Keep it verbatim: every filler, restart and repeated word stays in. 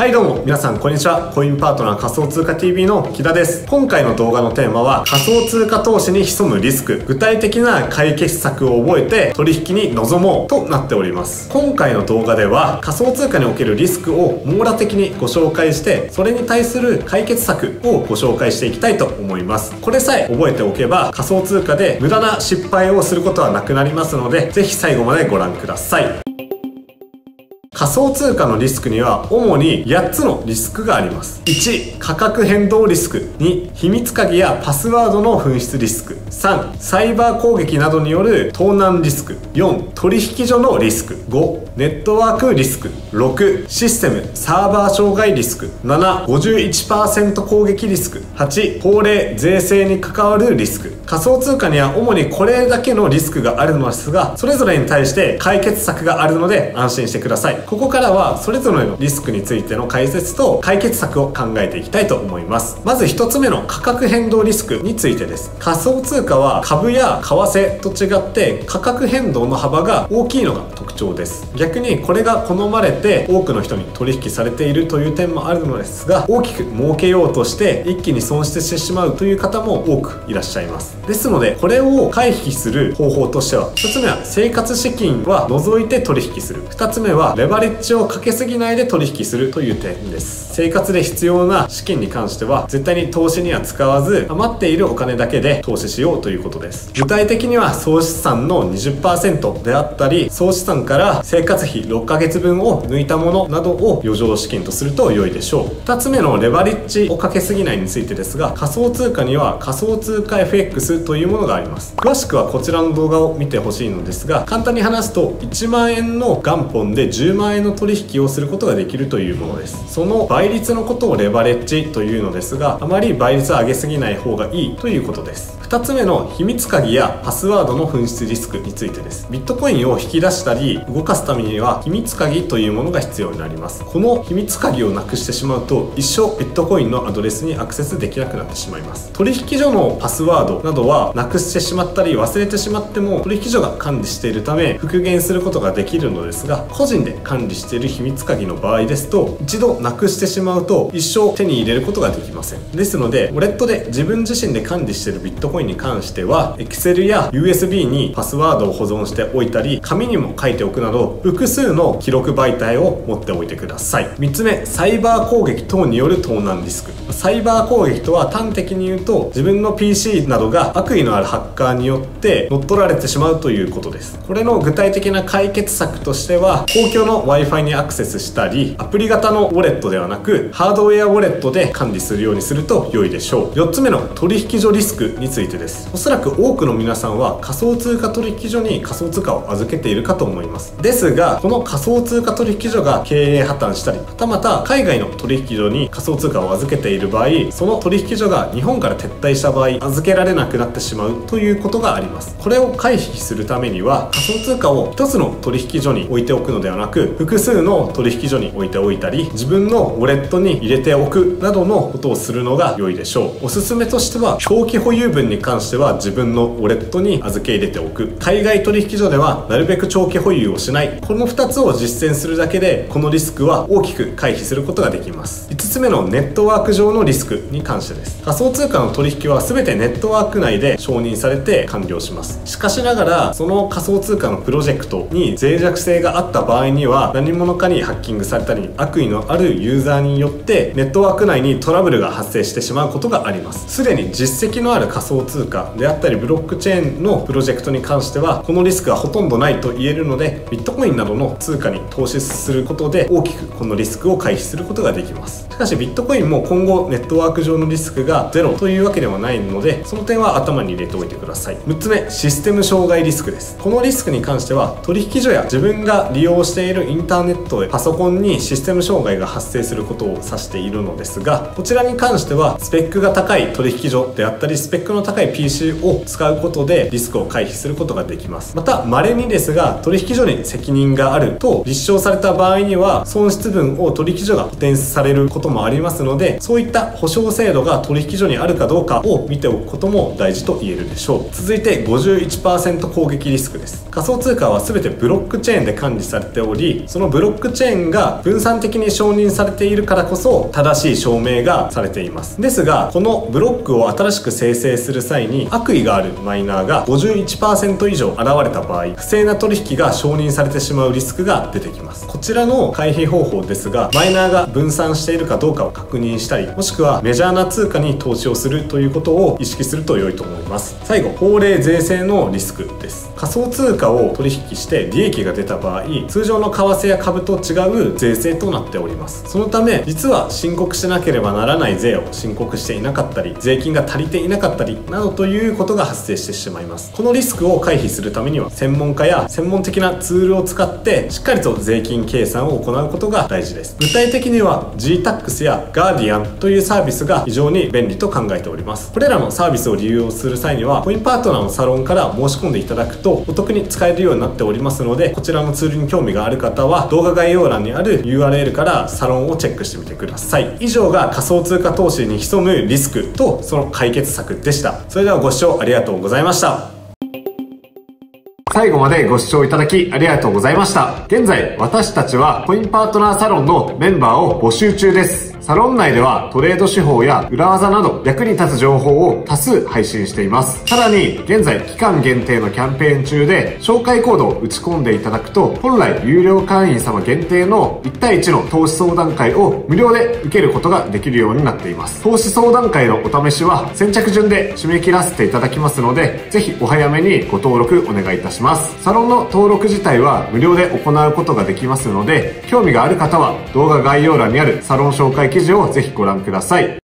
はいどうも皆さんこんにちは。コインパートナー仮想通貨 ティーブイ の木田です。今回の動画のテーマは仮想通貨投資に潜むリスク、具体的な解決策を覚えて取引に臨もうとなっております。今回の動画では仮想通貨におけるリスクを網羅的にご紹介して、それに対する解決策をご紹介していきたいと思います。これさえ覚えておけば仮想通貨で無駄な失敗をすることはなくなりますので、ぜひ最後までご覧ください。仮想通貨のリスクには主にやっつのリスクがあります。いち、価格変動リスク。に、秘密鍵やパスワードの紛失リスク。さん、サイバー攻撃などによる盗難リスク。よん、取引所のリスク。ご、ネットワークリスク。ろく、システムサーバー障害リスク。なな、ごじゅういちパーセント 攻撃リスク。はち、法令税制に関わるリスク。仮想通貨には主にこれだけのリスクがあるのですが、それぞれに対して解決策があるので安心してください。ここからはそれぞれのリスクについての解説と解決策を考えていきたいと思います。まずひとつめの価格変動リスクについてです。仮想通貨は株や為替と違って価格変動の幅が大きいのが特徴です。逆にこれが好まれて多くの人に取引されているという点もあるのですが、大きく儲けようとして一気に損失してしまうという方も多くいらっしゃいます。ですのでこれを回避する方法としては、ひとつめは生活資金は除いて取引する。ふたつめはレバレッジをかけすぎないで取引するという点です。生活で必要な資金に関しては絶対に投資には使わず、余っているお金だけで投資しようということです。具体的には総資産の にじゅっパーセント であったり、総資産から生活費ろっかげつぶんを抜いたものなどを余剰資金とすると良いでしょう。ふたつめのレバレッジをかけすぎないについてですが、仮想通貨には仮想通貨 エフエックス というものがあります。詳しくはこちらの動画を見てほしいのですが、簡単に話すといちまんえんの元本でじゅうまんえんの取引をすることができるというものです。その倍率のことをレバレッジというのですが、あまり倍率を上げすぎない方がいいということです。ふたつめの秘密鍵やパスワードの紛失リスクについてです。ビットコインを引き出したり動かすためには秘密鍵というものが必要になります。この秘密鍵をなくしてしまうと一生ビットコインのアドレスにアクセスできなくなってしまいます。取引所のパスワードなどはなくしてしまったり忘れてしまっても取引所が管理しているため復元することができるのですが、個人で管理している秘密鍵の場合ですと、一度なくしてしまうと一生手に入れることができません。ですのでウォレットで自分自身で管理しているビットコインに関しては Excel や ユーエスビー にパスワードを保存しておいたり、紙にも書いておくなど複数の記録媒体を持っておいてください。みっつめ、サイバー攻撃等による盗難リスク。サイバー攻撃とは端的に言うと、自分の ピーシー などが悪意のあるハッカーによって乗っ取られてしまうということです。これの具体的な解決策としては、公共の Wi-Fi にアクセスしたり、アプリ型のウォレットではなくハードウェアウォレットで管理するようにすると良いでしょう。よっつめの取引所リスクについてです。おそらく多くの皆さんは仮想通貨取引所に仮想通貨を預けているかと思います。ですがこの仮想通貨取引所が経営破綻したり、はたまた海外の取引所に仮想通貨を預けている場合、その取引所が日本から撤退した場合預けられなくなってしまうということがあります。これを回避するためには仮想通貨を一つの取引所に置いておくのではなく、複数の取引所に置いておいたり、自分のウォレットに入れておくなどのことをするのが良いでしょう。おすすめとしては長期保有分に関しては自分のウォレットに預け入れておく、海外取引所ではなるべく長期保有をしない、このふたつを実践するだけでこのリスクは大きく回避することができます。いつつめのネットワーク上のリスクに関してです。仮想通貨の取引は全てネットワーク内で承認されて完了します。しかしながらその仮想通貨のプロジェクトに脆弱性があった場合には、何者かにハッキングされたり悪意のあるユーザーによってネットワーク内にトラブルが発生してしまうことがあります。すでに実績のある仮想通貨であったりブロックチェーンのプロジェクトに関してはこのリスクはほとんどないと言えるので、ビットコインなどの通貨に投資することで大きくこのリスクを回避することができます。しかしビットコインも今後ネットワーク上のリスクがゼロというわけではないので、その点は頭に入れておいてください。むっつめ、システム障害リスクです。このリスクに関しては取引所や自分が利用しているインターネットでパソコンにシステム障害が発生することを指しているのですが、こちらに関してはスペックが高い取引所であったりスペックの高高い ピーシー を使うことでリスクを回避することができます。また稀にですが、取引所に責任があると立証された場合には損失分を取引所が補填されることもありますので、そういった保証制度が取引所にあるかどうかを見ておくことも大事と言えるでしょう。続いて ごじゅういちパーセント 攻撃リスクです。仮想通貨は全てブロックチェーンで管理されており、そのブロックチェーンが分散的に承認されているからこそ正しい証明がされています。ですが、このブロックを新しく生成する際に悪意があるマイナーが ごじゅういちパーセント 以上現れた場合、不正な取引が承認されてしまうリスクが出てきます。こちらの回避方法ですが、マイナーが分散しているかどうかを確認したり、もしくはメジャーな通貨に投資をするということを意識すると良いと思います。最後、法令税制のリスクです。仮想通貨を取引して利益が出た場合、通常の為替や株と違う税制となっております。そのため、実は申告しなければならない税を申告していなかったり、税金が足りていなかったりなどということが発生してしまいます。このリスクを回避するためには、専門家や専門的なツールを使ってしっかりと税金計算を行うことが大事です。具体的には ジータックス や ガーディアン というサービスが非常に便利と考えております。これらのサービスを利用する際には、コインパートナーのサロンから申し込んでいただくとお得に使えるようになっておりますので、こちらのツールに興味がある方は動画概要欄にある ユーアールエル からサロンをチェックしてみてください。以上が仮想通貨投資に潜むリスクとその解決策でした。それではご視聴ありがとうございました。最後までご視聴いただきありがとうございました。現在、私たちはコインパートナーサロンのメンバーを募集中です。サロン内ではトレード手法や裏技など役に立つ情報を多数配信しています。さらに現在期間限定のキャンペーン中で紹介コードを打ち込んでいただくと、本来有料会員様限定のいち対いちの投資相談会を無料で受けることができるようになっています。投資相談会のお試しは先着順で締め切らせていただきますので、ぜひお早めにご登録お願いいたします。サロンの登録自体は無料で行うことができますので、興味がある方は動画概要欄にあるサロン紹介記事をぜひご覧ください。